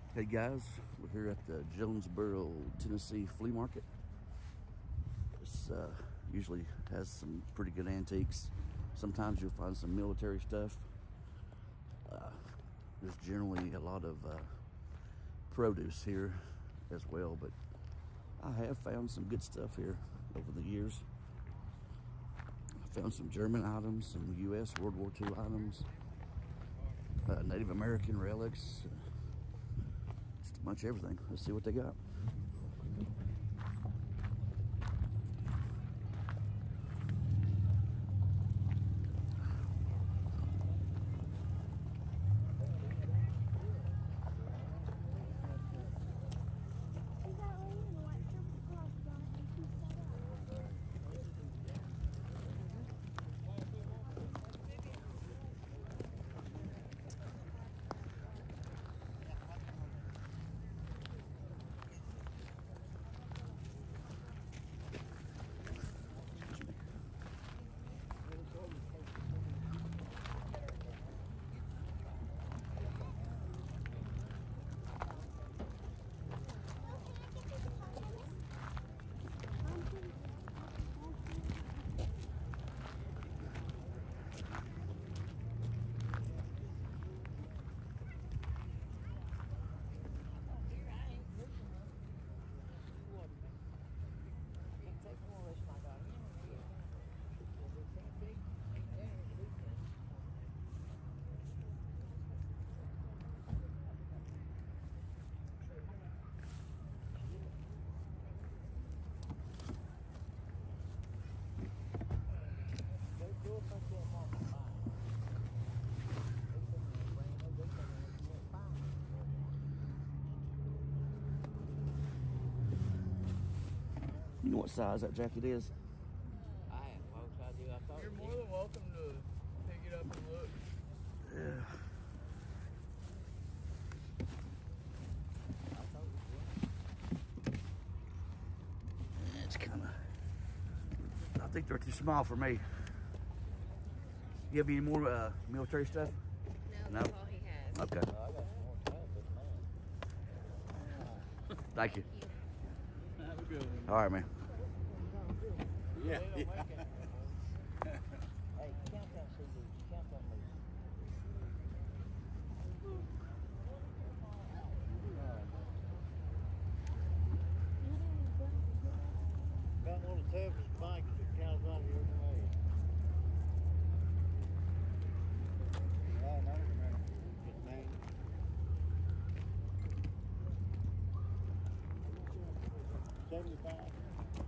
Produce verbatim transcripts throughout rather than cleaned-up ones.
Hey guys, we're here at the Jonesboro, Tennessee flea market. This uh, usually has some pretty good antiques. Sometimes you'll find some military stuff. Uh, there's generally a lot of uh, produce here as well, but I have found some good stuff here over the years. I found some German items, some U S World War Two items, uh, Native American relics, just a bunch of everything. Let's see what they got. You know what size that jacket is? I have no idea. I thought You're more than welcome to pick it up and look. Yeah. It's kind of, I think they're too small for me. You have any more uh, military stuff? No, No? that's all he has. Okay. Thank you. Have a good one. All right, man. Yeah. Hey, count that C D. Count that movie. Got one of the toughest bikes that California ever made. Yeah, no, it's made. seventy-five.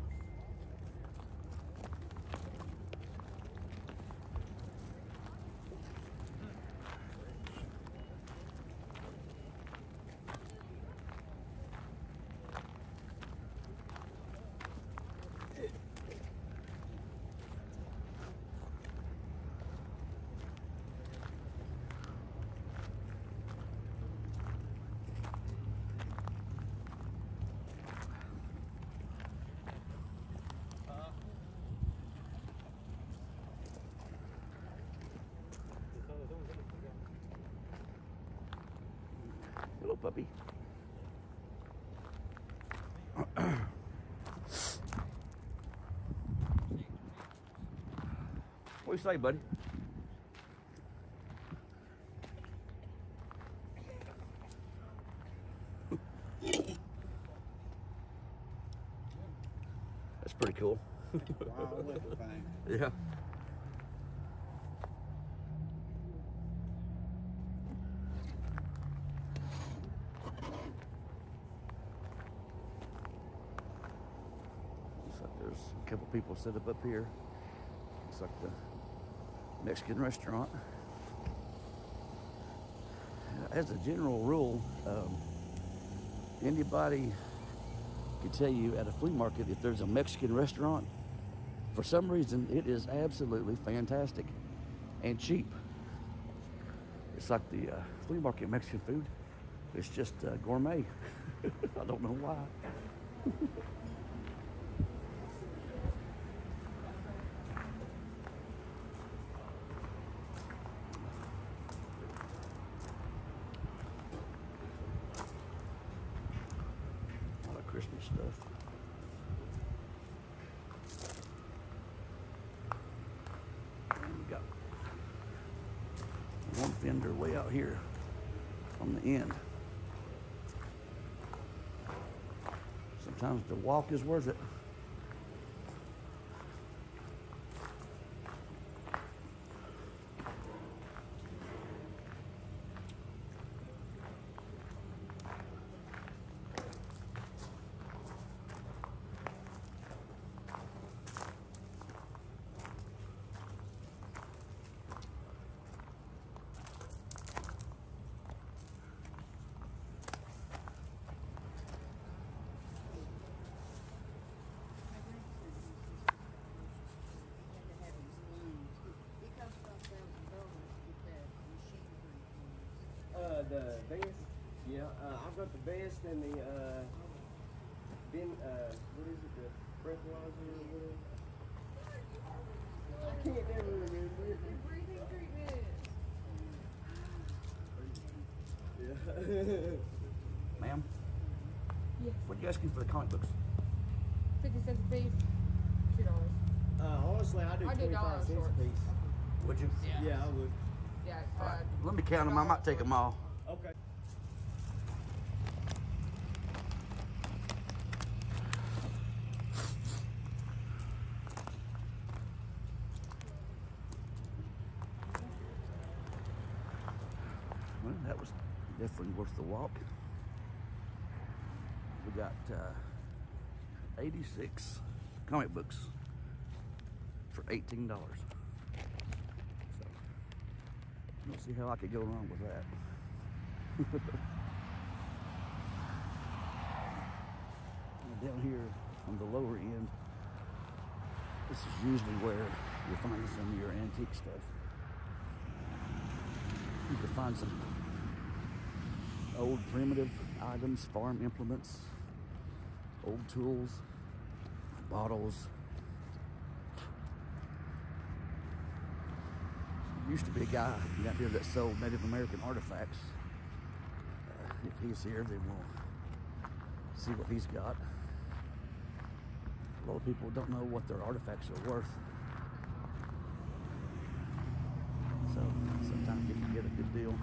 Hello, puppy. What do you say, buddy? That's pretty cool. Wild looking thing. Yeah. Looks like there's a couple people set up up here. Looks like the Mexican restaurant. As a general rule, um, anybody can tell you at a flea market if there's a Mexican restaurant. For some reason, it is absolutely fantastic and cheap. It's like the uh, flea market Mexican food. It's just uh, gourmet. I don't know why. stuff. And we got one fender way out here on the end. Sometimes the walk is worth it. Uh, the best, yeah, uh, I've got the best and the, uh, bin, uh, what is it, the breathalyzer or whatever? I can't never remember it. Breathing treatment. Yeah. Ma'am, Yes. what are you asking for the comic books? Fifty cents a piece. Two dollars. Uh, honestly, I do I do twenty-five dollar cents a shorts. piece. Would you? Yeah. Yeah, I would. Yeah. All right. Uh, Let me count them. I might take them all. Okay. Well, that was definitely worth the walk. We got uh, eighty-six comic books for eighteen dollars. So, I don't see how I could go wrong with that. And down here on the lower end, this is usually where you'll find some of your antique stuff. You can find some old primitive items, farm implements, old tools, bottles. There used to be a guy out here that sold Native American artifacts. Uh, if he's here, then we'll see what he's got. A lot of people don't know what their artifacts are worth. So sometimes you can get a good deal.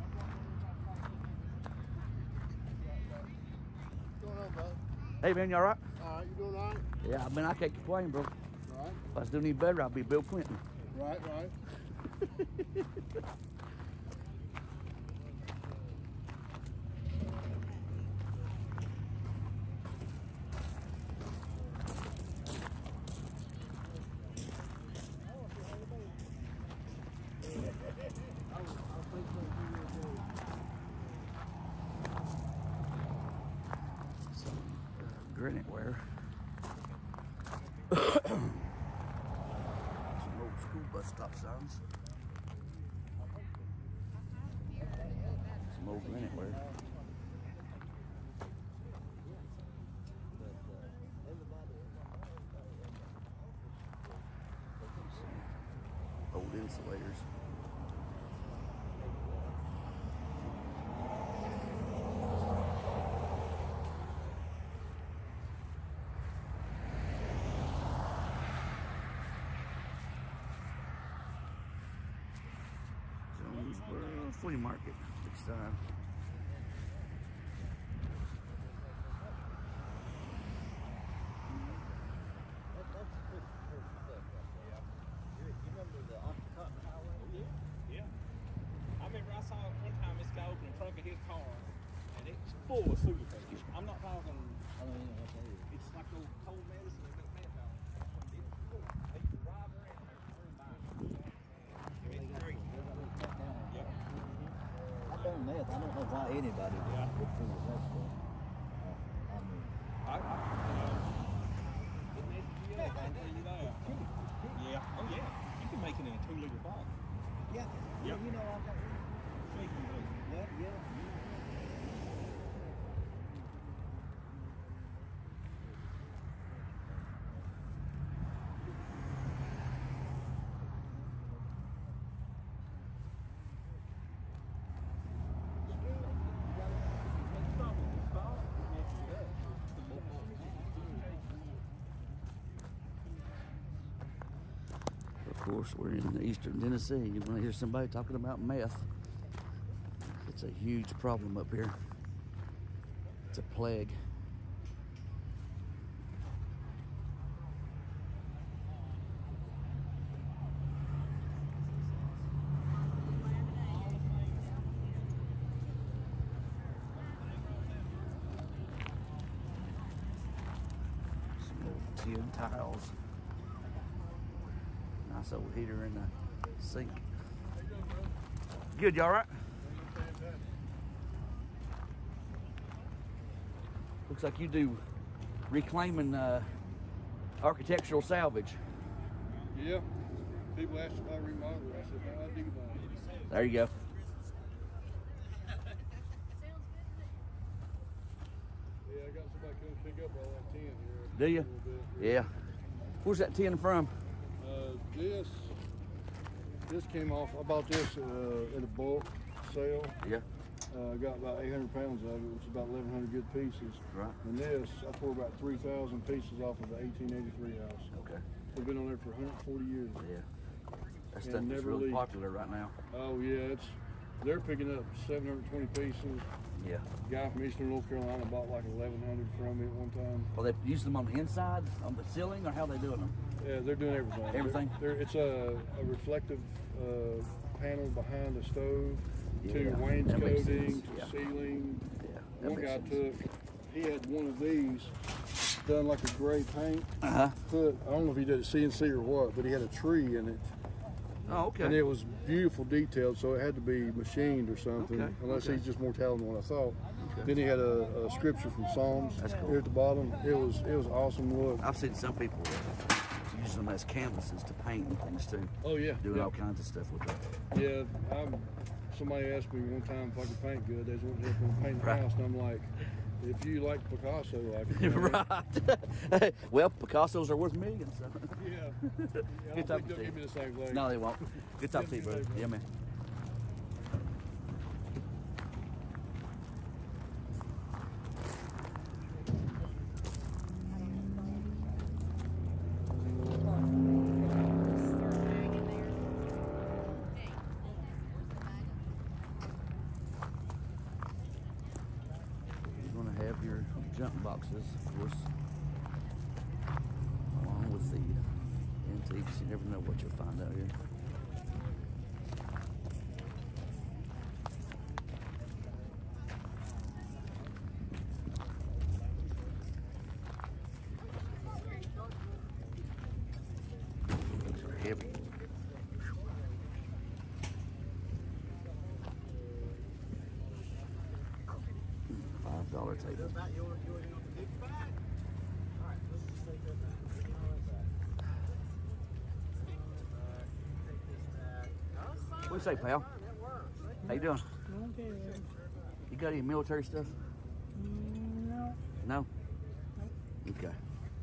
What's going on, bud? Hey man, you all right? All right, you doing all right? Yeah, I mean, I can't complain, bro. Right, If I was doing any better, I'd be Bill Clinton. right, right. Some uh, granite ware. Some old school bus stop signs. Some old granite ware. Some old insulators. Jonesboro Flea Market this time. Yeah. I remember I saw one time this guy open the trunk of his car and it's full of suitcases. I'm not talking, it's like those cold medicine they don't have out. It's full. They can drive around there and buy it. It's crazy. Yep. I've done meth. I don't know why anybody Yeah. would fool with that stuff. Uh, I mean, I, I, uh, it messes you up, I can tell you that. Yeah. Oh yeah. You can make it in a two liter bottle. yeah, Yep. you know, I've got, Shaking those. yeah, yeah. course, we're in eastern Tennessee. You want to hear somebody talking about meth? It's a huge problem up here. It's a plague. Some old tin tiles. Nice old heater in the sink. Good, you all right? Looks like you do reclaiming uh, architectural salvage. Yeah. People asked if I remodeled. I said, no, I do that. There you go. Yeah, I got somebody come pick up all that tin here. Do you? A little bit. Yeah. Where's that tin from? Uh, this, this came off. I bought this uh, at a bulk sale. Yeah. Uh, got about eight hundred pounds of it, which is about eleven hundred good pieces. Right. And this, I tore about three thousand pieces off of the eighteen eighty-three house. Okay. They've been on there for one hundred forty years. Yeah. That And stuff is never really leaked. popular right now. Oh yeah, it's they're picking up seven hundred twenty pieces. Yeah. Guy from Eastern North Carolina bought like eleven hundred from me at one time. Well, they use them on the inside, on the ceiling, or how they doing them? Yeah, they're doing everything. Everything? They're, they're, it's a, a reflective uh, panel behind the stove Yeah, to that makes wainscoting sense. to Yeah. ceiling. Yeah. That One makes guy sense. took, he had one of these done like a gray paint. Uh huh. Put, I don't know if he did it C N C or what, but he had a tree in it. Oh, okay. And it was beautiful detailed, so it had to be machined or something, Okay, unless okay. he's just more talented than what I thought. Okay. Then he had a, a scripture from Psalms That's cool. here at the bottom. It was it was awesome look. I've seen some people use them as canvases to paint and things too. Oh yeah, Doing yeah. all kinds of stuff with that. Yeah, I'm, somebody asked me one time if I could paint good. They just wanted help me paint the Right. house, and I'm like, if you like Picasso, I can. Right. Well, Picassos are worth millions. So. Yeah. yeah I Good don't talking think they'll to you. give me the same thing. No, they won't. Good talking to you, brother. Yeah, man. You're going to have your junk boxes, of course, along with the antiques. You never know what you'll find out here. These are heavy. Five dollar table. What do you say, pal? How you doing? You got any military stuff? No. No? Okay.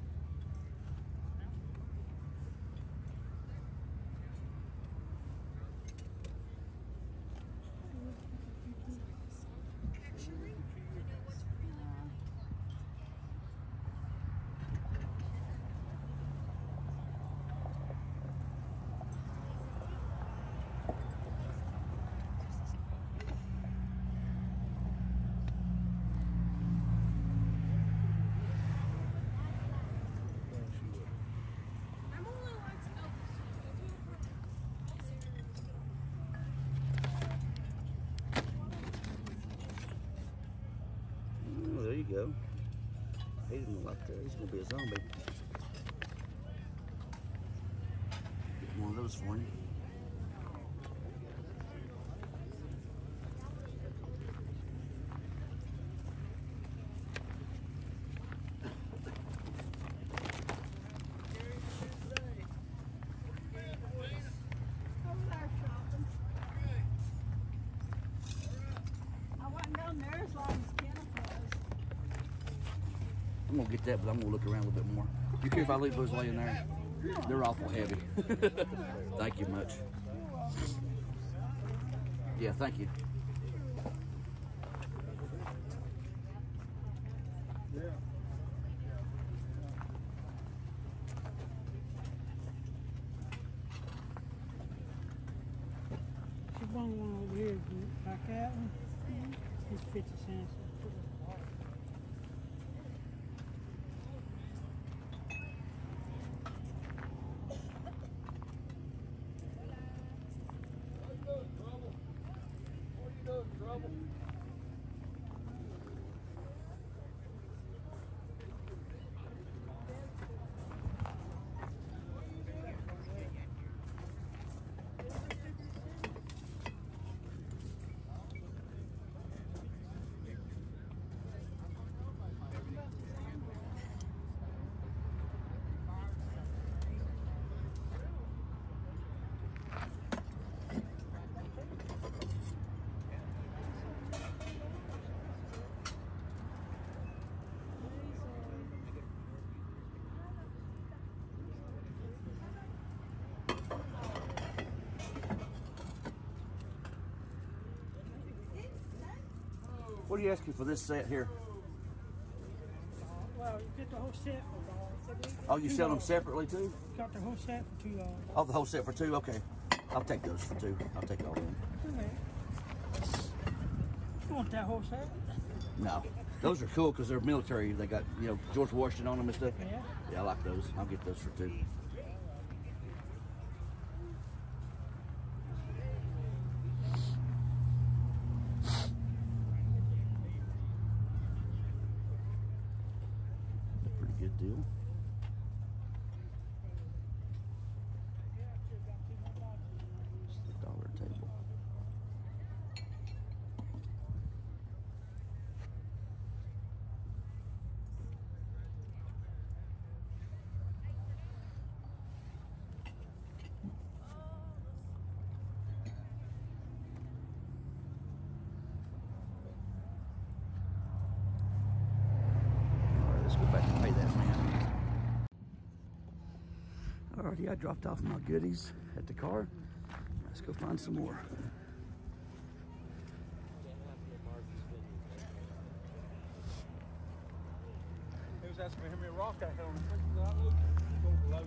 Oh, there you go. He didn't like that. He's gonna be a zombie. Get one of those for you. I'm gonna get that, but I'm gonna look around a little bit more. You care if I leave those laying there? They're awful heavy. Thank you much. Yeah, thank you. found one over here, like that one. It's fifty cents. What are you asking for this set here? Well, you get the whole set for dollars. Oh, you sell them separately too? Got the whole set for two dollars. Oh, the whole set for two? Okay. I'll take those for two. I'll take all of them. Okay. You want that whole set? No. Those are cool because they're military. They got, you know, George Washington on them and stuff. Yeah. Yeah, I like those. I'll get those for two. Pretty good deal. It's the dollar table. Let's go back and pay that man. Alrighty, I dropped off my goodies at the car. Let's go find some more. He was asking me how many rock I had on the freaking that I looked. Go below.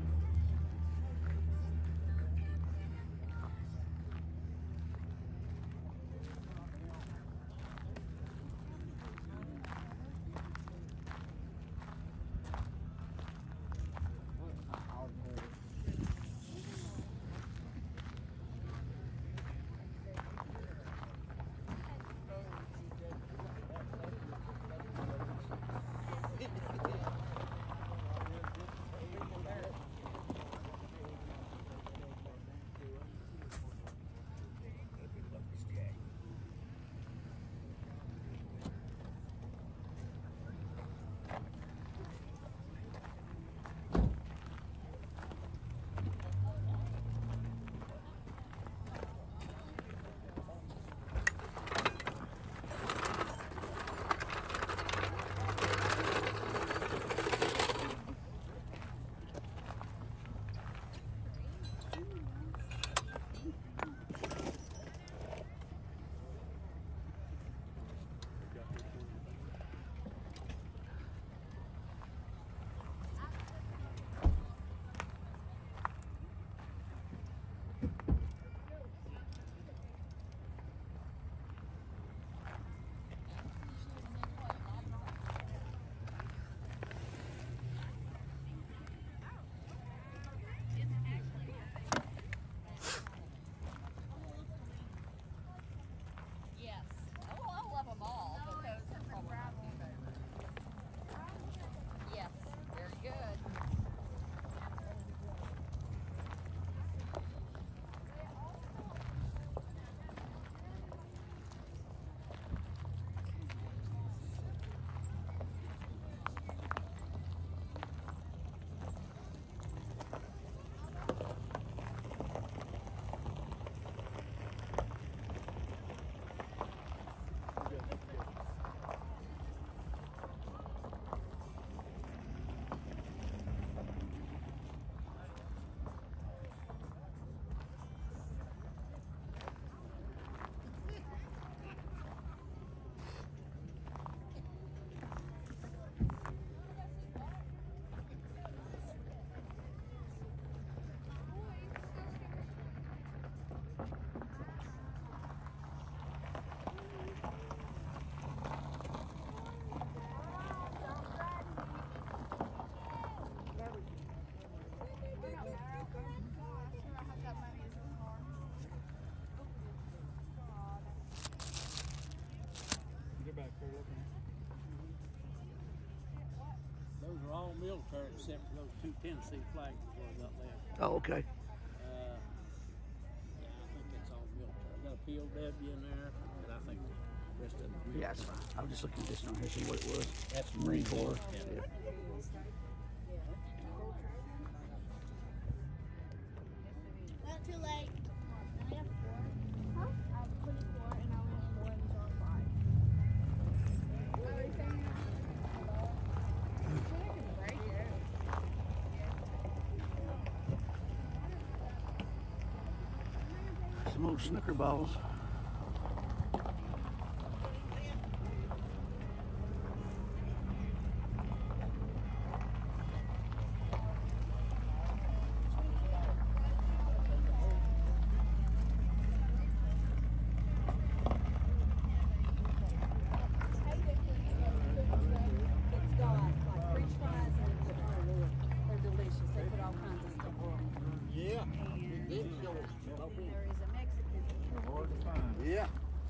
except for those two Tennessee flags that was up there. Oh, okay. Uh, yeah, I think that's all military. Got a P O W in there, and I think the rest of it. Yeah, it's fine. I was just looking at this on here, see what it was. That's Marine Corps. Yeah. Yeah. Not too late. I have four. Huh? I have twenty-four and I only have four and it's on five. What are you saying? Some old snooker balls. It's got like French fries and it's they're delicious. They put all kinds of stuff on. Yeah. And Big short. there is a Mexican. Hard to find. Yeah.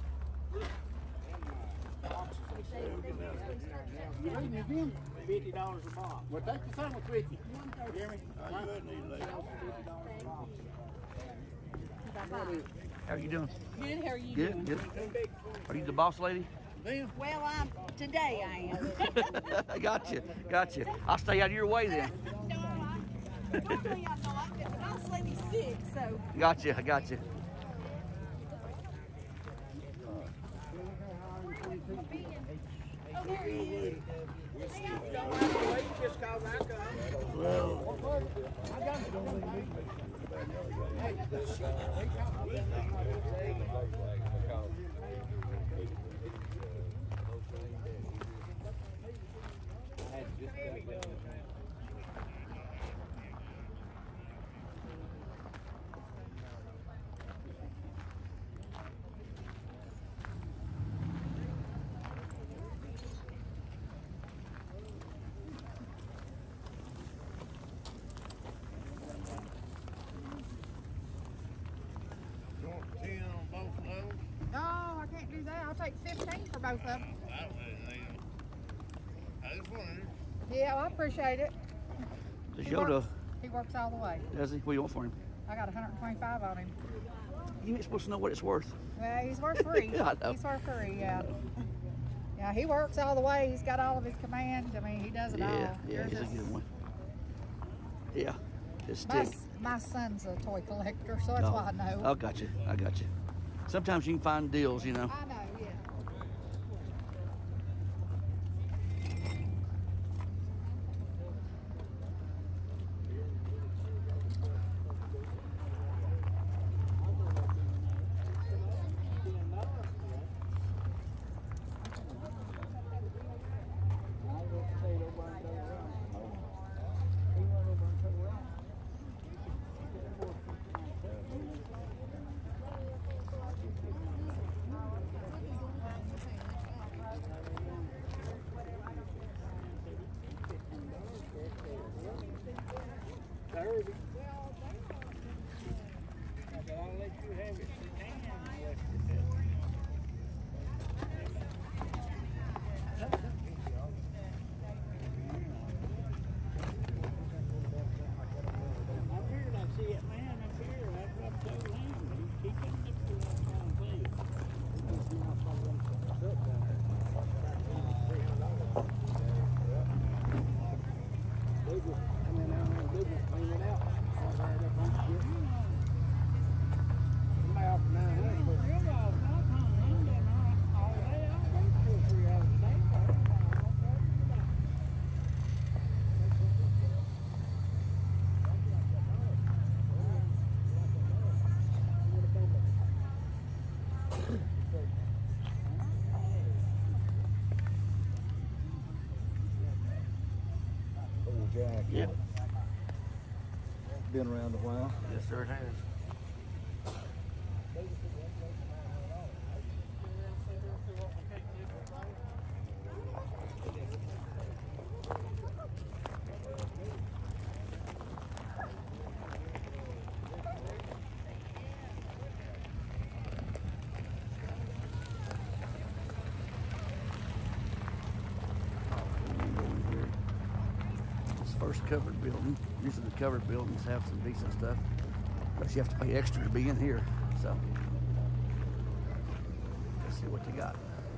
You You leave me again? Fifty dollars a box. Well, take the sandwich with you. Hear me? How are you doing? Good, how are you Good, doing? good. Are you the boss lady? Well, I'm, today I am. Gotcha, gotcha. I'll stay out of your way then. No, I, normally I'm not, but the boss lady's sick, so. Gotcha, I gotcha. Oh, there he is. Don't have to wait just cause I come. Well, I got it. Don't leave me. You want ten on both of those? No, I can't do that. I'll take fifteen for both of them. I don't really need them. I just wondered. Yeah, well, I appreciate it. Does He Yoda, works, he works all the way. does he? What do you want for him? I got one hundred twenty-five on him. You ain't supposed to know what it's worth. Well, he's worth three. I know. He's worth three, yeah. Yeah, he works all the way. He's got all of his commands. I mean, he does it Yeah, all. yeah, Yours he's a is- good one. Yeah, just My, stick. s- my son's a toy collector, so that's Oh, why I know. I got you. I got you. Sometimes you can find deals, you know. I know, yeah. thirty. I said, I'll let you have it. I'm here, and I see it, man, up here, I've got to tell him, he keep it up to that kind of thing. He's not following the truck down there. three hundred dollars. They just come in down there and do it, clean it out. All right up on the ship. Somebody off nine hundred, but you're all not on them, then all day, I'll go two or three hours a day. Old Jack. Yep. Been around a while. Yes, sir, it has. This first first covered building. Usually the covered buildings have some decent stuff, but you have to pay extra to be in here. So let's see what they got.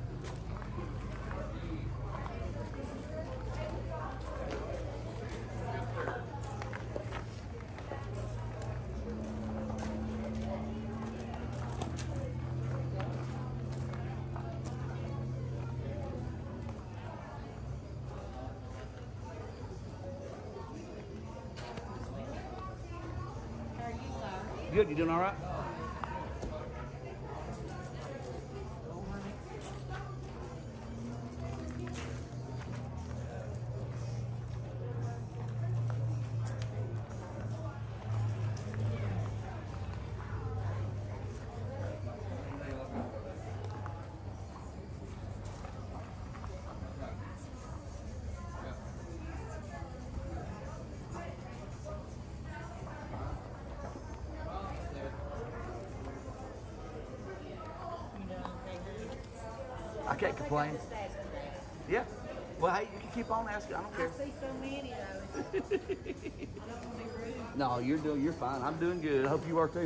Good, you doing all right? I can't complain. Yeah. Well, hey, you can keep on asking. I don't care. I see so many though. I don't want to be rude. No, you're doing. You're fine. I'm doing good. I hope you are too.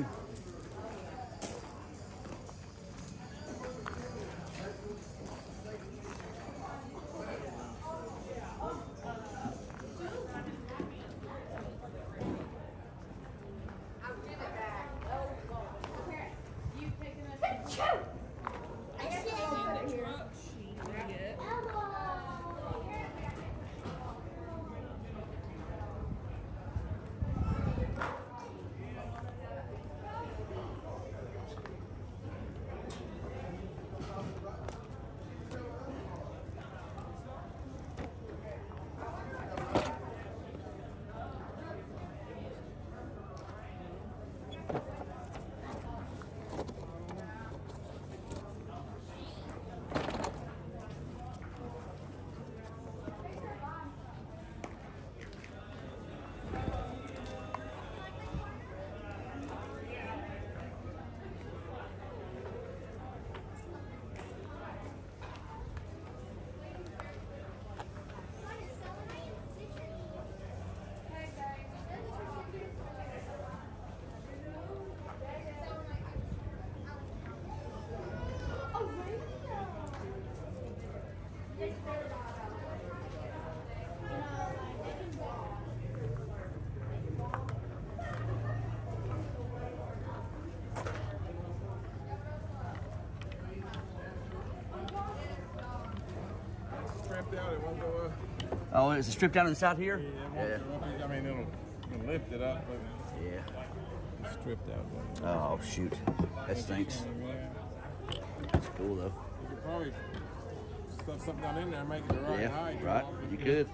Out, it won't go up. Oh, is it stripped down inside here? Yeah, it won't go up. I mean, it'll, it'll lift it up, but Yeah. it's stripped out. But Oh shoot, that stinks. That's cool though. you could probably stuff something down in there and make it the right Yeah, height. right. You could.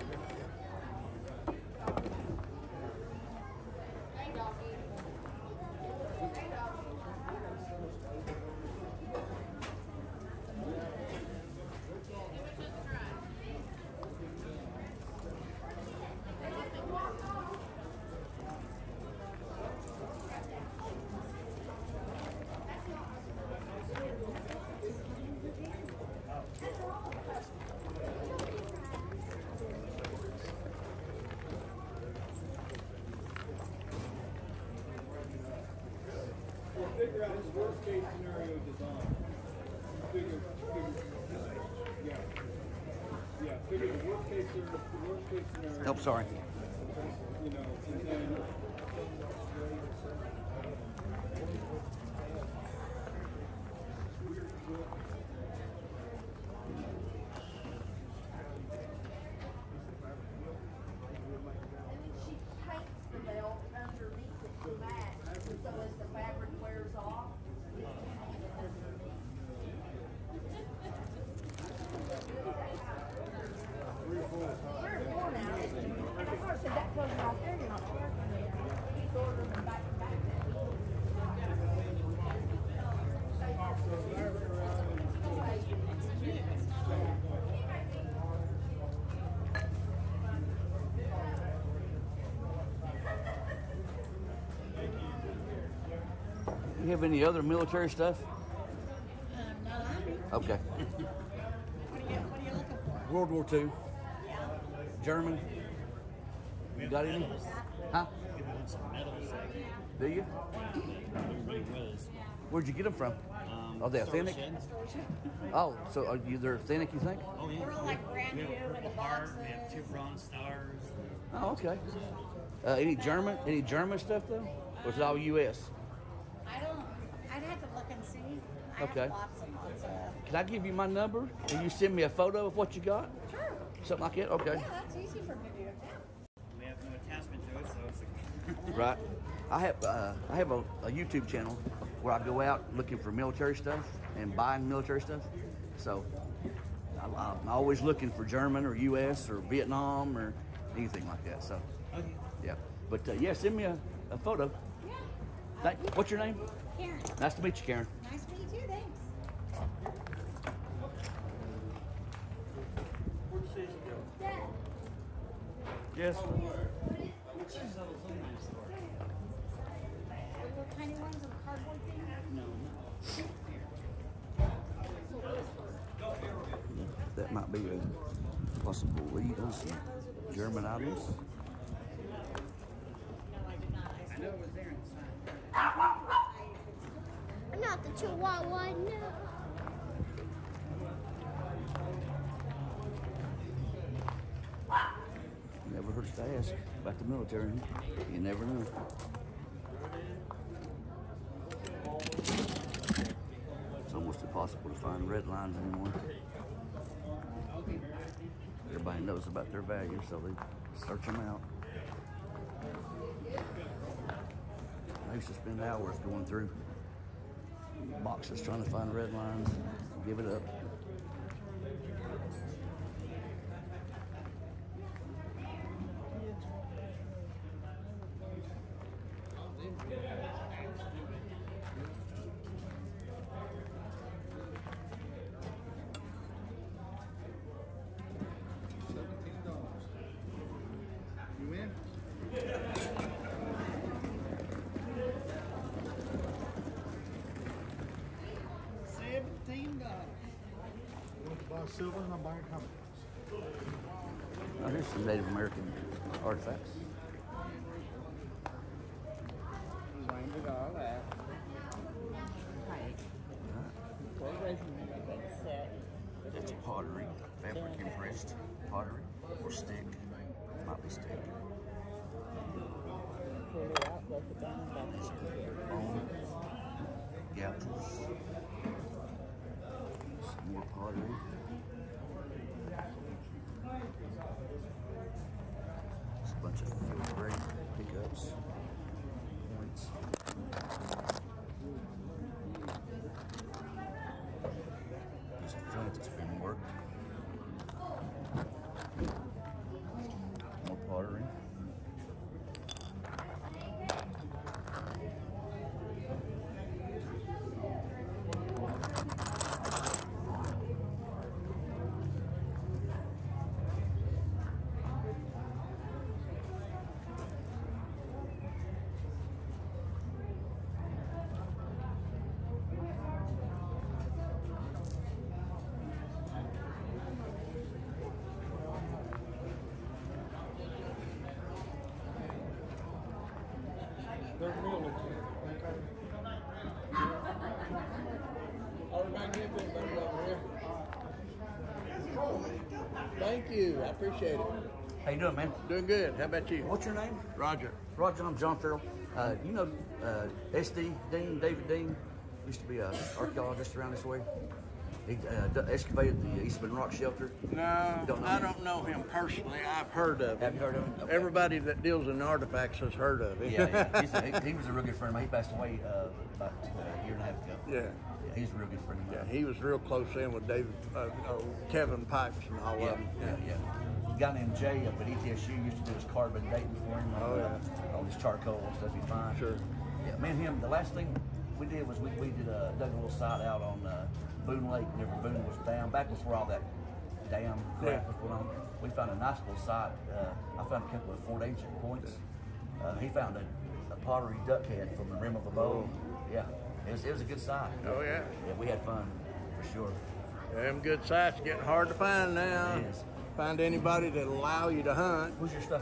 Figure out his worst case scenario design. Figure, figure, yeah, yeah. Figure the worst case, the worst case scenario. Oh, sorry. You know, and then. She paints the belt underneath it to match, so as the fabric wears off. Three or four now. And I heard said that clothes right there, you're not charging me. He's ordering them back to back. You have any other military stuff? Um, no, I do. Okay. What are you, what are you looking for? World War Two. German. You got any? Huh? Do you? Where'd you get them from? Um, Are they authentic? Oh, so are you, they're authentic, you think? Oh, yeah. We're like brand We new have a in the purple heart. boxes. We have two bronze stars. Oh, okay. Uh, any German? Any German stuff though? Or is it all U S? I don't, I'd have to look and see. I Okay. have lots and lots of. Can I give you my number and you send me a photo of what you got? Sure. Something like that? Okay. Yeah, that's easy for me to do. Yeah. We have no attachment to it, so it's a Right. I have uh, I have a, a YouTube channel where I go out looking for military stuff and buying military stuff. So I, I'm always looking for German or U S or Vietnam or anything like that. So okay. yeah. But uh, yeah, send me a, a photo. Yeah. Thank, what's your name? Karen. Nice to meet you, Karen. Nice to meet you. Thanks. Dad. Yes. Which is those online store? The little tiny ones with the cardboard thing? No. That might be a possible lead on some German items. I know it was there inside. Not the Chihuahua, no. Never hurts to ask about the military. You never know. It's almost impossible to find red lines anymore. Everybody knows about their value, so they search them out. I used to spend hours going through boxes trying to find red lines. Give it up. You in? Seventeen dollars. You want to buy silver and I'm buying companies. Oh, here's some Native American artifacts. Mind it all that. It's pottery, fabric impressed pottery, or stick. Might be stick. Bone, gouges, some more pottery. Just a bunch of filigree pickups, points. Just joint that's been worked. More pottery. They're military. Everybody get this thing over here. Thank you. I appreciate it. How you doing, man? Doing good. How about you? What's your name? Roger. Roger, I'm John Farrell. Uh, you know uh, S D Dean, David Dean, used to be an archaeologist around this way. He uh, d- excavated the Eastman Rock Shelter. No, Don't know I him? don't know him personally. I've heard of him. Have you heard of him? Okay. Everybody that deals in artifacts has heard of him. Yeah, yeah. He's a, he, he was a real good friend of mine. He passed away uh, about a year and a half ago. Yeah. Yeah, he's a real good friend of Yeah, mine. he was real close in with David, uh, oh, Kevin Pipes and all Yeah, of them. yeah, yeah. A guy named Jay up at E T S U used to do his carbon dating for him. Oh, uh, yeah. All this charcoal and stuff he finds. Sure. Yeah, me and him, the last thing we did was we, we did uh, dug a little site out on uh, Boone Lake whenever Boone was down, back before all that dam crap Yeah. was going on. We found a nice little site. Uh, I found a couple of Fort Ancient points. Uh, he found a, a pottery duck head from the rim of a bow. Yeah, it was, it was a good site. Oh, yeah. Yeah, we had fun for sure. Them good sites getting hard to find now. It is. Find anybody that'll allow you to hunt. Where's your stuff from?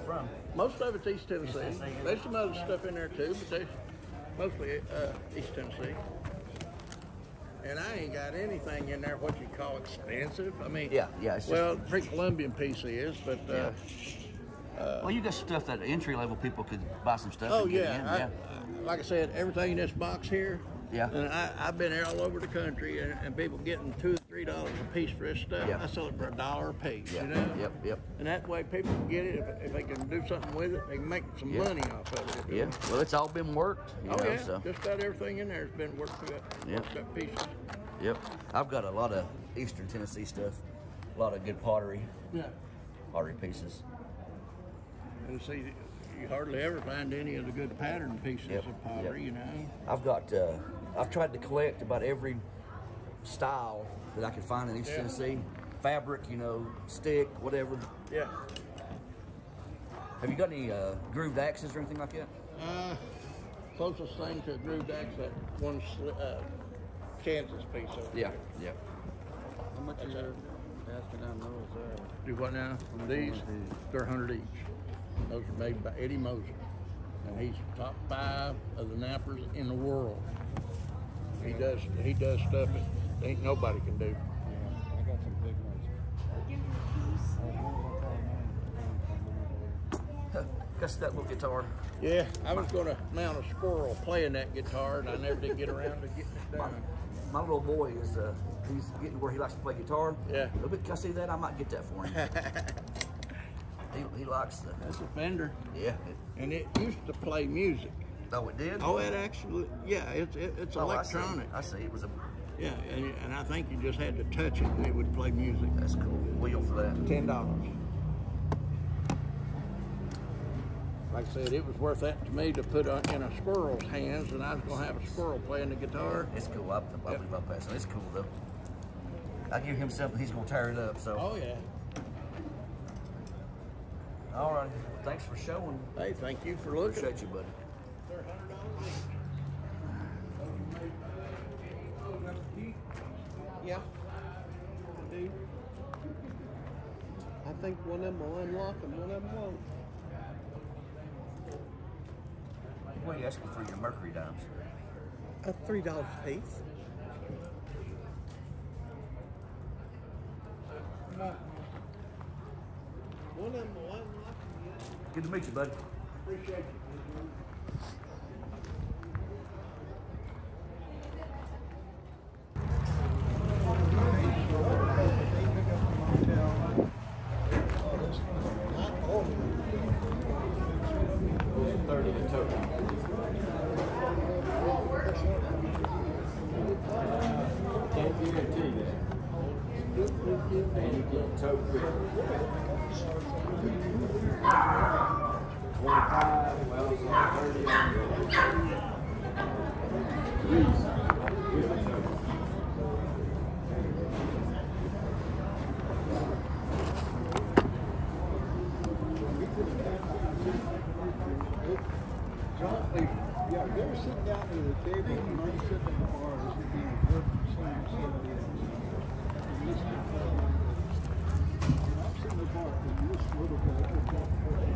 Most of it's East Tennessee. Tennessee. There's some other stuff in there too, but there's mostly uh, East Tennessee. And I ain't got anything in there what you call expensive. I mean, Yeah, yeah, it's just- well, the pre-Columbian piece is, but uh, Yeah. Well, you got stuff that entry level people could buy some stuff. oh and get yeah, in. I, yeah. I, like I said, everything in this box here. Yeah. And I, I've been there all over the country, and, and people getting two or three dollars a piece for this stuff. Yeah. I sell it for a dollar a piece. Yeah. You know. Yep. Yep. And that way, people can get it if, if they can do something with it. They can make some Yeah. money off of it. Yeah. Well, it's all been worked. You Oh know, yeah. So. Just about everything in there has been worked up. Yeah. Worked up pieces. Yep. I've got a lot of Eastern Tennessee stuff. A lot of good pottery, Yeah. pottery pieces. And see, you hardly ever find any of the good pattern pieces Yep. of pottery. Yep. You know. I've got. Uh, I've tried to collect about every style that I could find in East Yeah. Tennessee. Fabric, you know, stick, whatever. Yeah. Have you got any uh, grooved axes or anything like that? Uh, closest thing to a grooved axe, that one sli- uh, Kansas piece over Yeah. there. Yeah. How much is there? Asking down those there. Do what now? These, they're a hundred each. Those are made by Eddie Moser, and he's top five of the knappers in the world. He does he does stuff that ain't nobody can do. Yeah, I got some big ones. Got that little guitar. Yeah, I was gonna mount a squirrel playing that guitar, and I never did get around to getting it My, done. my little boy is uh, he's getting where he likes to play guitar. Yeah. A little bit. Can I see that? I might get that for him. he, he likes the. That's a Fender, Yeah. It, and it used to play music. oh, it did. Oh, it actually, yeah, it's it, it's Oh, I see. electronic. I see. It was a. Yeah, and, and I think you just had to touch it, and it would play music. That's cool. Wheel for that. Ten dollars. Like I said, it was worth that to me to put on, in a squirrel's hands, and I was gonna have a squirrel playing the guitar. It's cool. I, I Yep. believe I'll pass it. It's cool though. I give him something, he's gonna tear it up. So. Oh yeah. All right. Thanks for showing. Hey, thank you for looking. Appreciate you, buddy. They're a hundred dollars each. Yeah. I do. I think one of them will unlock and one of them won't. What are you asking for your Mercury dimes? A three dollars a piece. One of them will unlock and the other. Good to meet you, buddy. Appreciate you. Can't guarantee that. And you get tote quick. Twenty-five, well, it's like thirty on the. With the tote. John, hey, yeah, if you ever sit down at a table and you sit in the bar, this would be a good slam somebody else. And listen to them. And I'm sitting in the bar and this little guy just got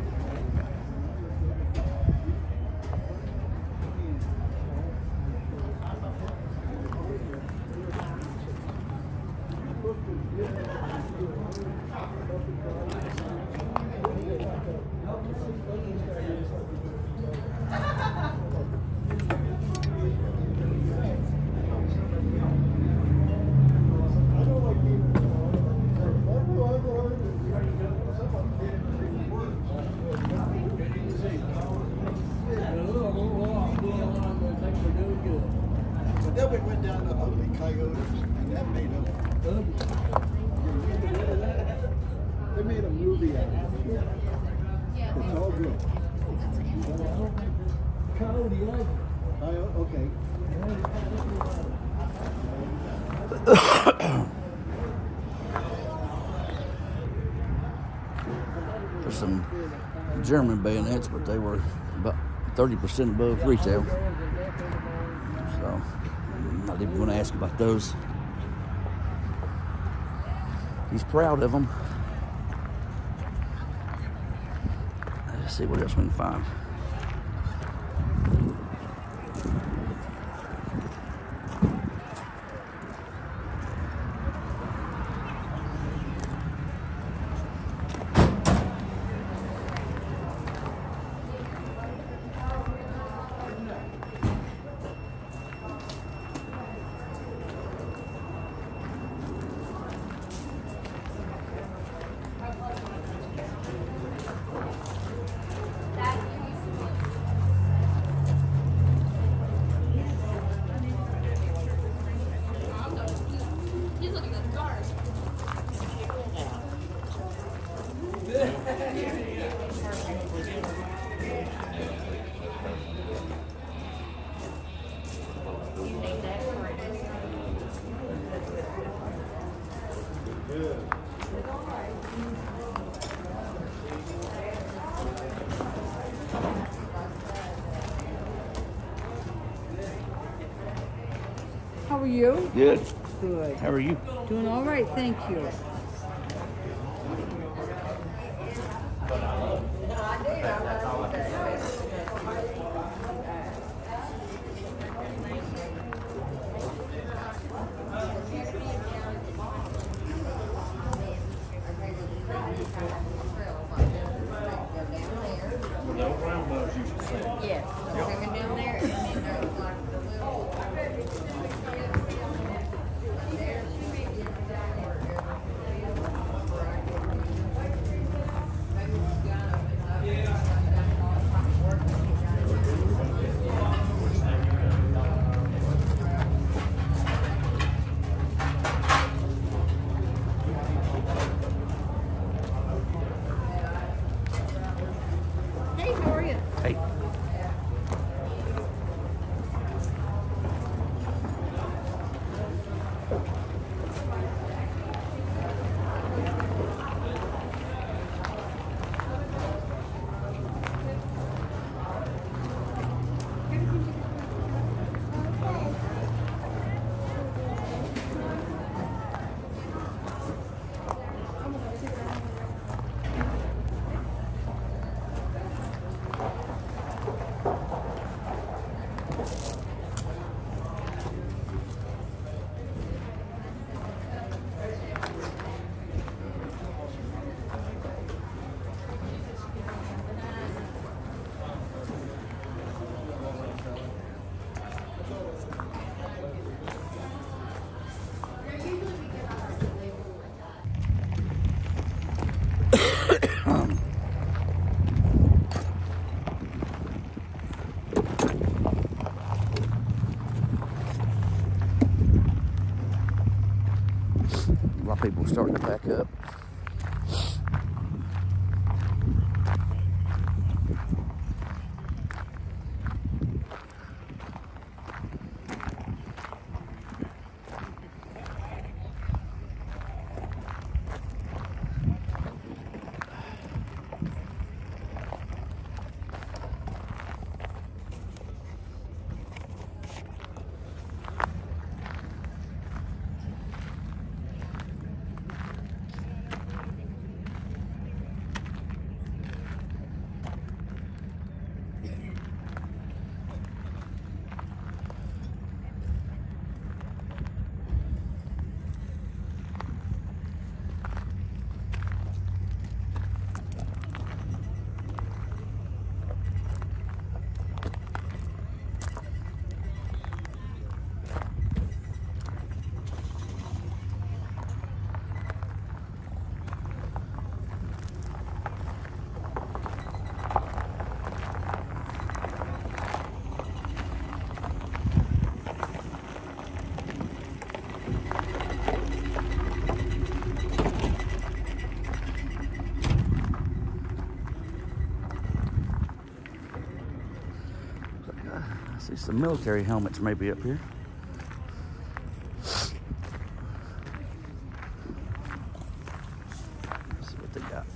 But then we went down to Ugly Coyotes, and that made them ugly. They made a movie out of it. It's all good. Coyote Ugly. Oh, okay. There's some German bayonets, but they were about thirty percent above retail. So I'm not even going to ask about those. He's proud of them. see what else we can find. How are you? Good. Good. How are you? Doing all right, thank you. Yes. Coming down there and then there's like the little. Hey, how are you? Hey. A lot of people starting to pack up. I see some military helmets maybe up here. Let's see what they got.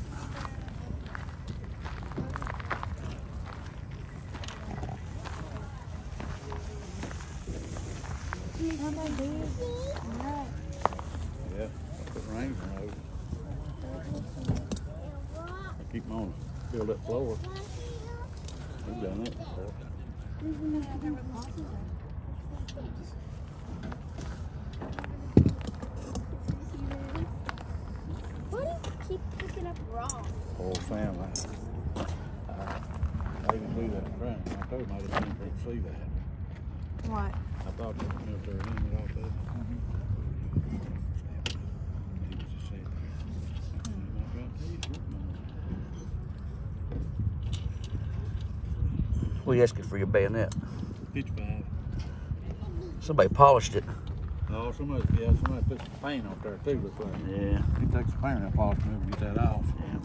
Yeah, put rain on those. Keep them on. Build that floor. We've done that before. Why do you keep picking up rocks? Whole family. Uh, I didn't do that in front. I told him I didn't think they'd see that. What? I thought they were military unit off there. He was just saying, "I'm not gonna tell you what, Mama." What are you asking for your bayonet? fifty-five. Somebody polished it. Oh, somebody, yeah, somebody put some paint on there too, looks like. Yeah. He takes the paint and polish and get that off. Yeah.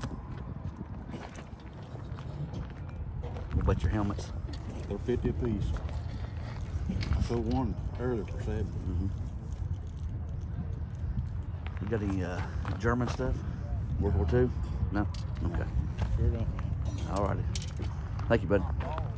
What about your helmets? They're fifty apiece. I sold one earlier for seventy. Mm-hmm. You got any uh, German stuff? World War Two? No? Okay. Sure don't. All righty. Thank you, bud.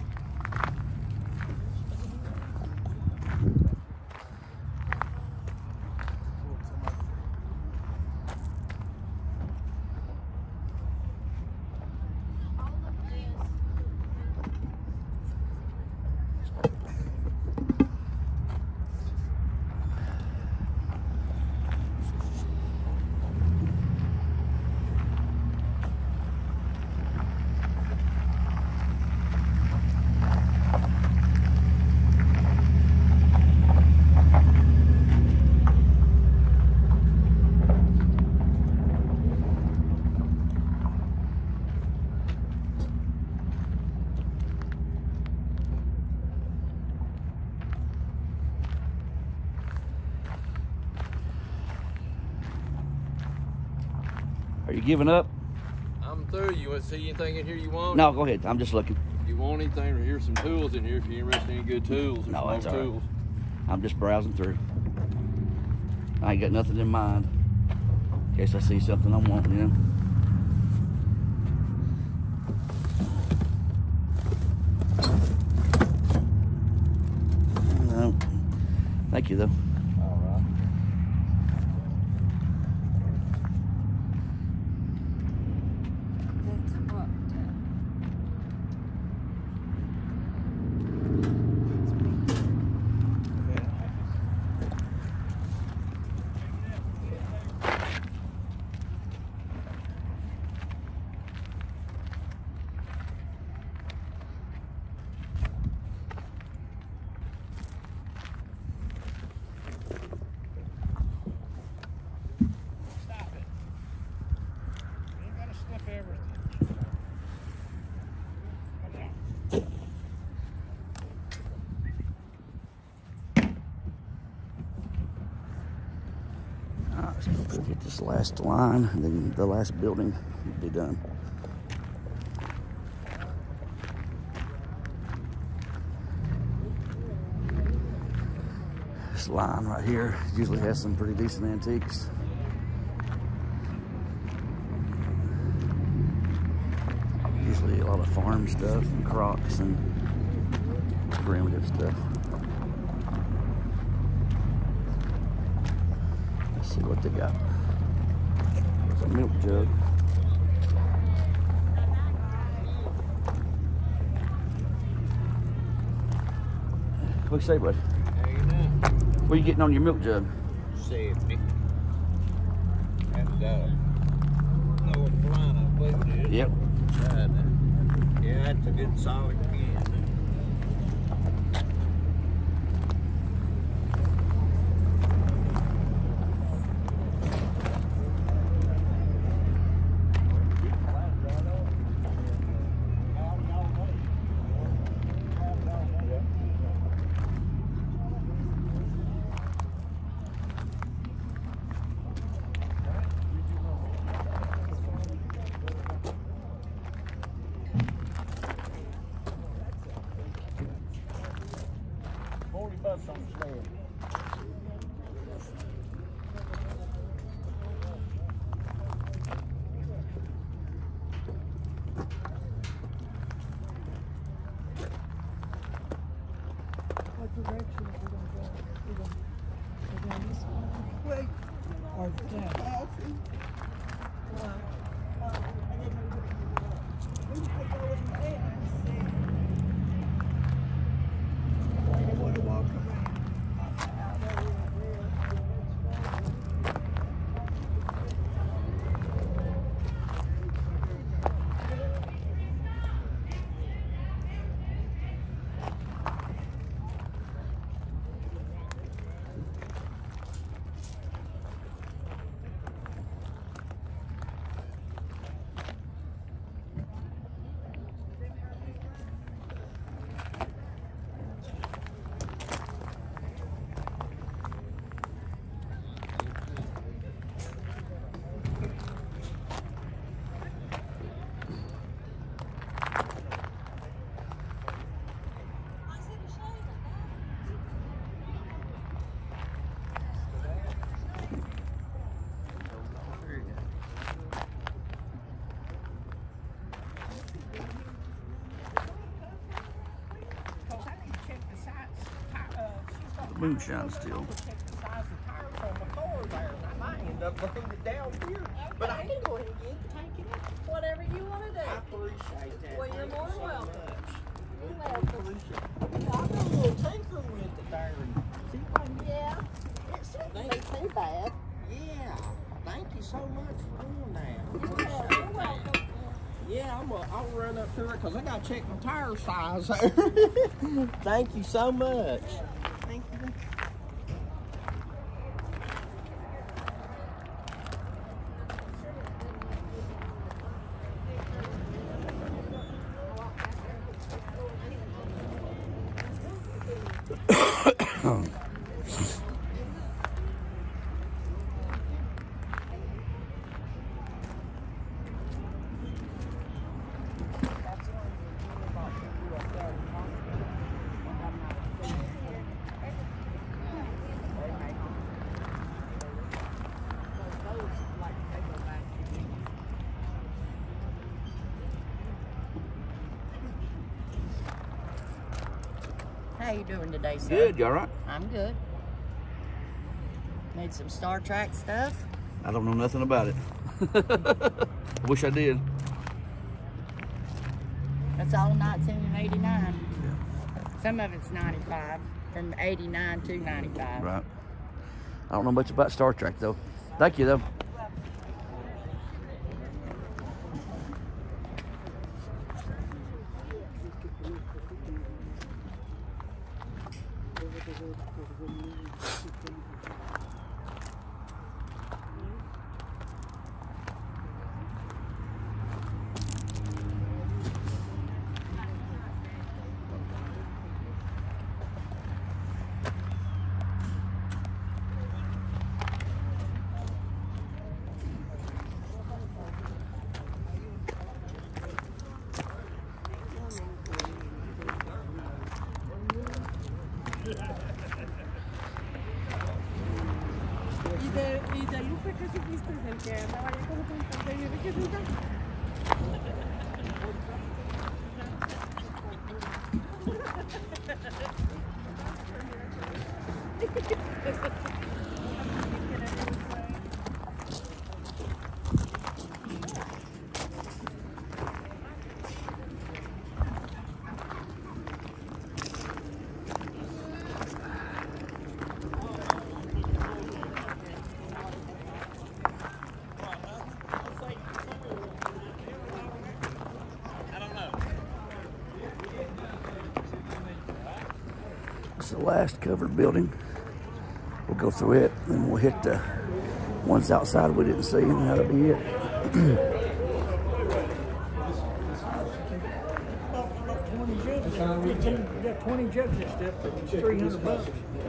Are you giving up? I'm through. You want to see anything in here you want? No, go ahead. I'm just looking. If you want anything, here's some tools in here. If you're interested in any good tools, there's No, some that's more all right. tools. I'm just browsing through. I ain't got nothing in mind. In case I see something I want, you know. No. Thank you, though. All right. That's what? Stop it. You ain't gotta sniff everything. Come down. All right, so we'll get this last line, and then the last building will be done. This line right here usually has some pretty decent antiques. Usually a lot of farm stuff and crocs and primitive stuff. Let's see what they got. There's a milk jug. What you say, bud? How you doing? What are you getting on your milk jug? seventy. And, uh, North Carolina, I believe it is. Yep. Uh, yeah, that's a good solid can. Forty bucks on the sled. What direction are we gonna go? We gonna go down this way? Or down? moonshine still. Check the size of the tires on my car there, and I might end up bringing it down here. But I can go ahead and get the tank it up. Whatever you want to I do. appreciate that. Well, you're Thank more you so welcome. much. You're I welcome. appreciate it. I'll do a little tinkering with it there and see if I can get Yeah. It shouldn't be too bad. Yeah, thank you so much for doing that. You're welcome. You're welcome. Yeah, I'm a, I'll run up to it because I got to check my tire size there. Thank you so much. Thank you. How you doing today, sir? Good, you all right? I'm good. Need some Star Trek stuff? I don't know nothing about it. I wish I did. That's all nineteen eighty-nine. Some of it's ninety-five, from eighty-nine to ninety-five. Right. I don't know much about Star Trek, though. Thank you, though. ¿Y de, y de ahí fue que supiste el que andaba ya como con el de qué fruta? It's the last covered building. We'll go through it, then we'll hit the ones outside we didn't see, and that'll be it. twenty judges. You got twenty judges stuff for three hundred bucks.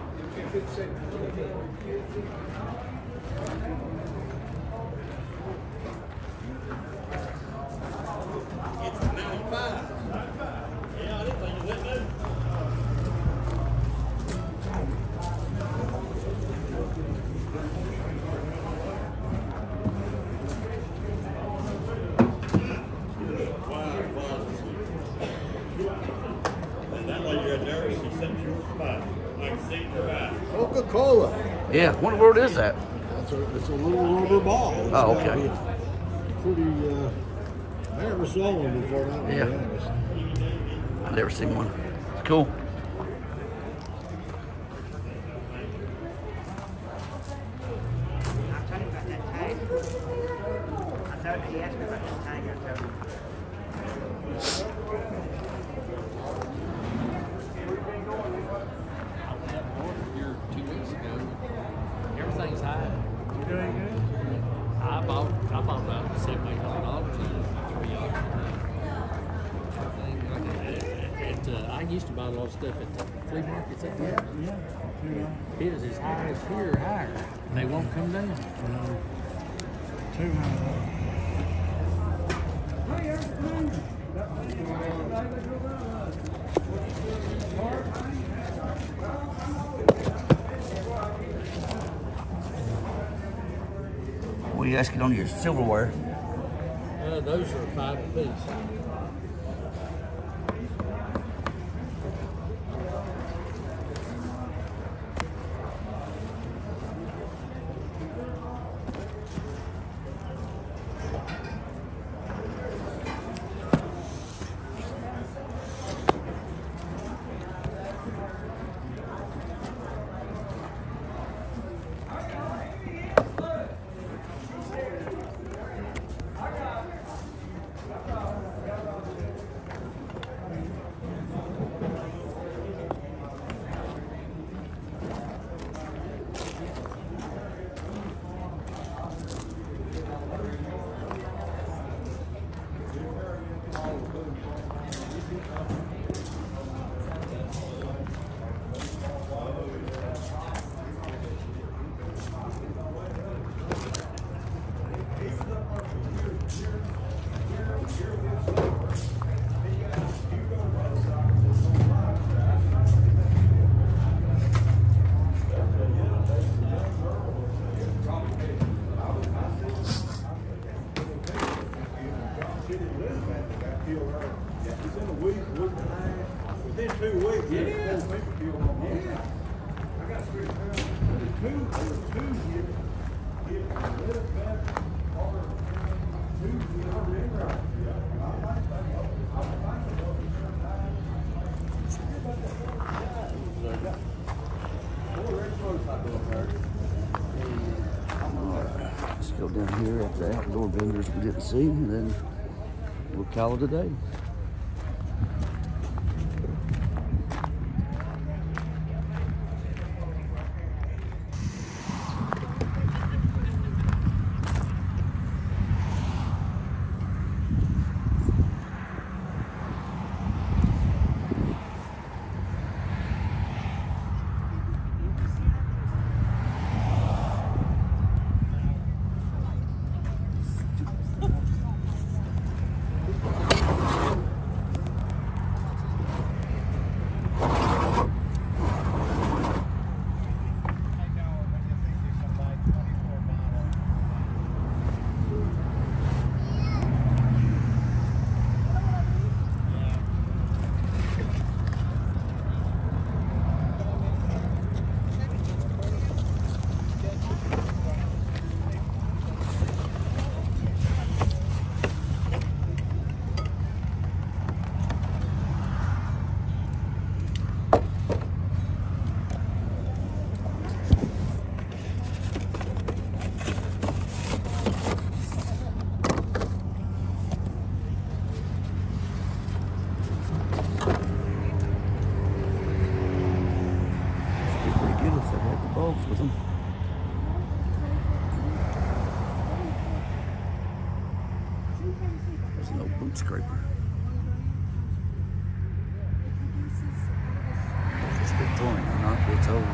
Coca-Cola. Yeah, what word is that? That's a, it's a little rubber ball. It's Oh, gotta okay. be Pretty, uh, I never saw one before, not to be Yeah. honest. I've never seen one. It's cool. I told you about that tag. I told you, he asked me about that tag, I told him. Here two weeks ago, everything's high. You doing good? I bought, I bought about seven, eight hundred dollars in three yards. At, uh, I used to buy a lot of stuff at the flea markets up there. Yeah. Yeah. It is as high as here or higher. They won't come down. Two hundred. What are you asking on your silverware? Uh, those are five apiece. Let's go down here at the outdoor vendors we didn't see, and then we'll call it a day. With them. There's no boot scraper. It's Victorian, not it's old.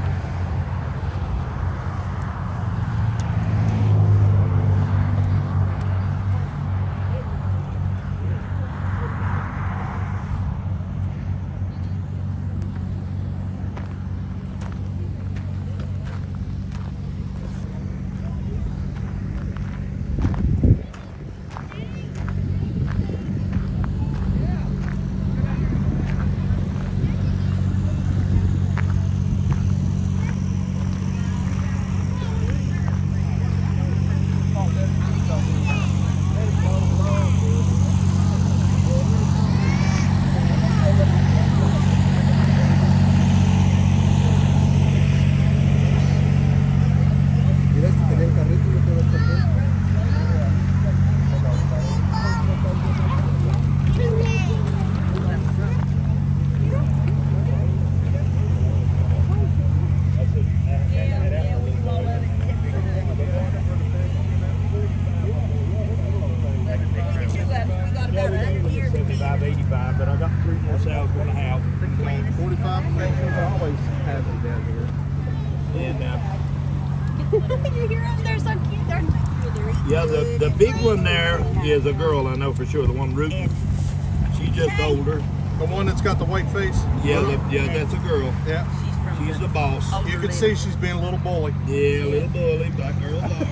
eighty-five, but I got three more sales going to have. forty-five always have it down here. And uh, You hear them? They're so cute. They're yeah, the, the big one there is a girl, I know for sure, the one rooting. She's just older. The one that's got the white face? Yeah, the, yeah, that's a girl. Yeah. She's the boss. You can see she's being a little bully. Yeah, a little bully, black girls are.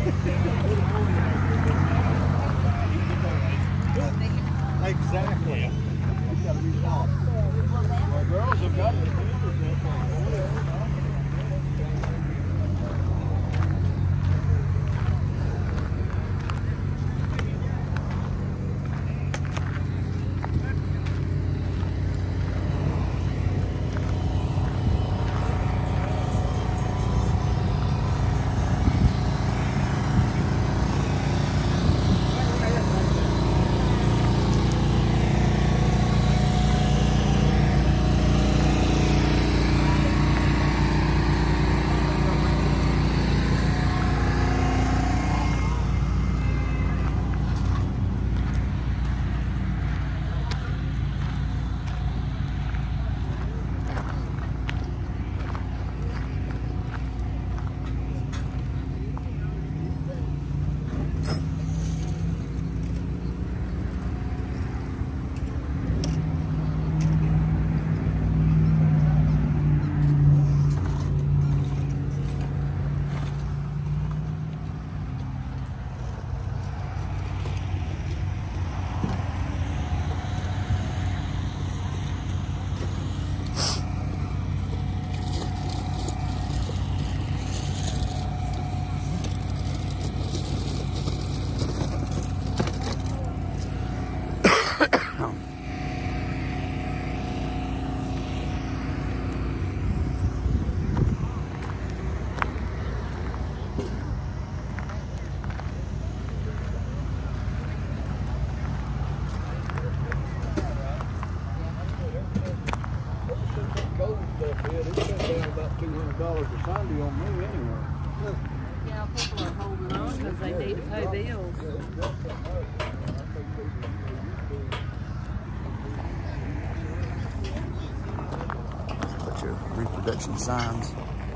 Exactly. Well, girls have got it. they need to pay bills. Put your reproduction signs.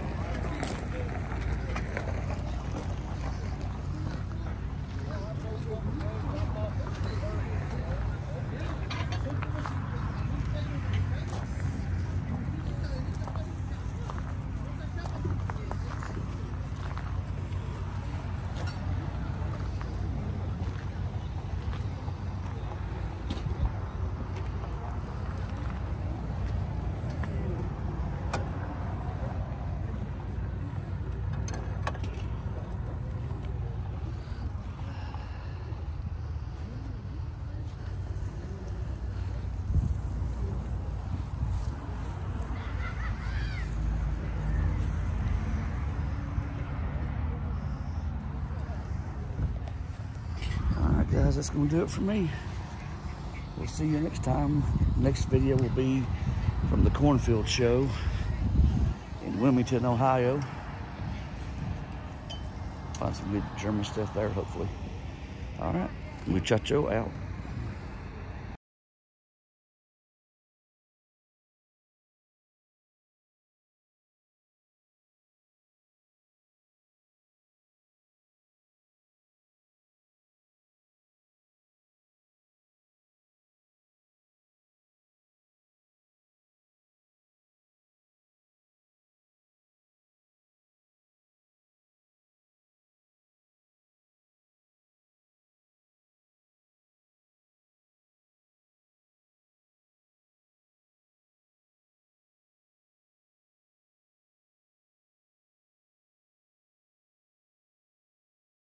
Alright guys, that's going to do it for me. We'll see you next time. Next video will be from the Cornfield Show in Wilmington, Ohio. Find some good German stuff there, hopefully. Alright, muchacho out.